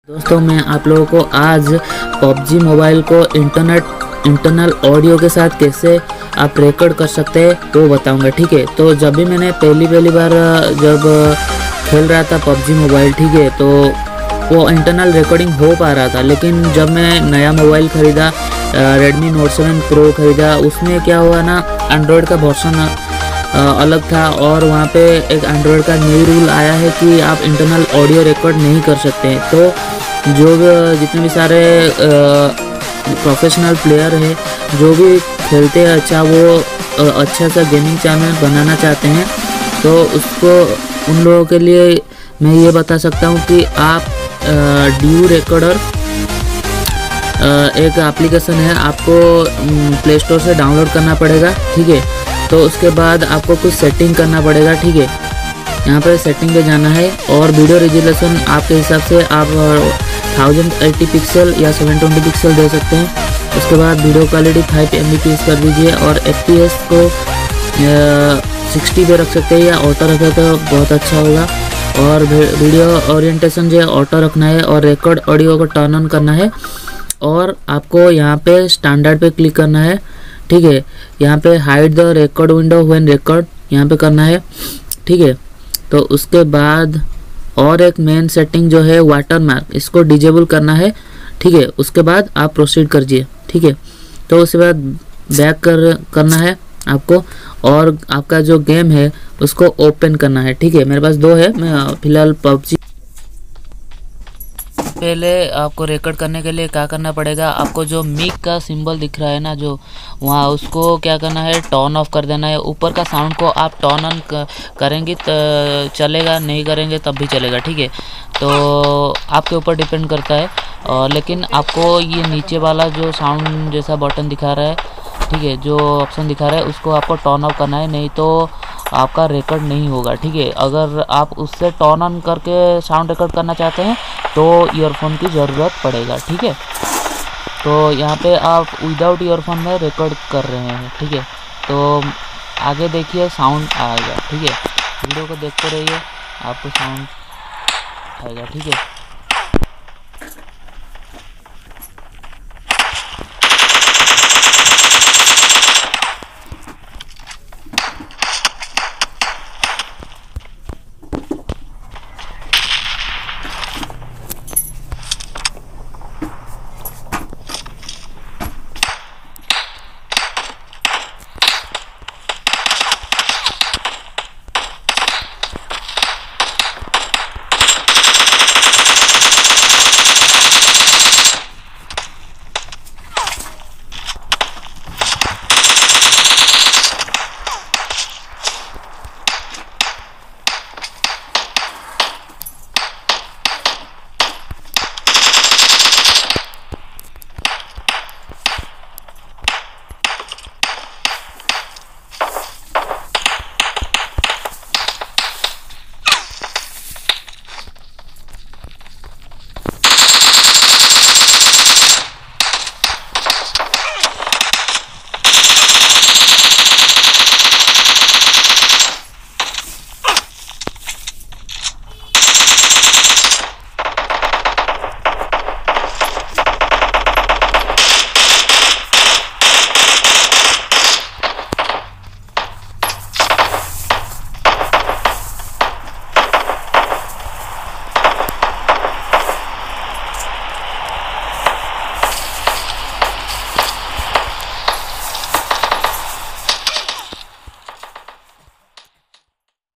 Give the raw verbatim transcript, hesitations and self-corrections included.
दोस्तों मैं आप लोगों को आज पबजी मोबाइल को इंटरनेट इंटरनल ऑडियो के साथ कैसे आप रिकॉर्ड कर सकते हैं वो बताऊंगा। ठीक है, तो जब भी मैंने पहली पहली बार जब खेल रहा था पबजी मोबाइल, ठीक है, तो वो इंटरनल रिकॉर्डिंग हो पा रहा था। लेकिन जब मैं नया मोबाइल ख़रीदा, रेडमी नोट सेवन प्रो ख़रीदा, उसमें क्या हुआ ना, एंड्रॉयड का वर्जन अलग था और वहाँ पे एक एंड्रॉयड का न्यू रूल आया है कि आप इंटरनल ऑडियो रिकॉर्ड नहीं कर सकते हैं। तो जो भी जितने भी सारे प्रोफेशनल प्लेयर हैं जो भी खेलते हैं अच्छा, वो अच्छा सा गेमिंग चैनल बनाना चाहते हैं, तो उसको उन लोगों के लिए मैं ये बता सकता हूँ कि आप ड्यू रिकॉर्डर एक एप्लीकेशन है, आपको प्ले स्टोर से डाउनलोड करना पड़ेगा। ठीक है, तो उसके बाद आपको कुछ सेटिंग करना पड़ेगा। ठीक है, यहाँ पर सेटिंग पे जाना है और वीडियो रेजोल्यूशन आपके हिसाब से आप थाउजेंड एटी पिक्सल या सेवन ट्वेंटी पिक्सल दे सकते हैं। उसके बाद video quality five M B P S कर दीजिए और एफ पी एस को सिक्सटी पे रख सकते हैं या ऑटो रखे तो बहुत अच्छा होगा। और वीडियो ओरिएंटेशन जो है ऑटो रखना है और रिकॉर्ड ऑडियो को टर्न ऑन करना है और आपको यहाँ पे स्टैंडर्ड पे क्लिक करना है। ठीक है, यहाँ पे hide the record window when record यहाँ पे करना है। ठीक है, तो उसके बाद और एक मेन सेटिंग जो है वाटर मार्क, इसको डिजेबल करना है। ठीक है, उसके बाद आप प्रोसीड करिए। ठीक है, तो उसके बाद बैक कर करना है आपको और आपका जो गेम है उसको ओपन करना है। ठीक है, मेरे पास दो है, मैं फिलहाल पबजी। पहले आपको रिकॉर्ड करने के लिए क्या करना पड़ेगा, आपको जो मिक का सिंबल दिख रहा है ना, जो वहाँ, उसको क्या करना है, टर्न ऑफ कर देना है। ऊपर का साउंड को आप टर्न ऑन करेंगे तो चलेगा, नहीं करेंगे तब भी चलेगा। ठीक है, तो आपके ऊपर डिपेंड करता है। और लेकिन आपको ये नीचे वाला जो साउंड जैसा बटन दिखा रहा है, ठीक है, जो ऑप्शन दिखा रहा है, उसको आपको टर्न ऑफ करना है, नहीं तो आपका रिकॉर्ड नहीं होगा। ठीक है, अगर आप उससे टर्न ऑन करके साउंड रिकॉर्ड करना चाहते हैं तो ईयरफोन की ज़रूरत पड़ेगा। ठीक है, तो यहाँ पे आप विदाउट ईयरफोन में रिकॉर्ड कर रहे हैं। ठीक है, तो आगे देखिए साउंड आएगा। ठीक है, वीडियो को देखते रहिए, आपको साउंड आएगा। ठीक है।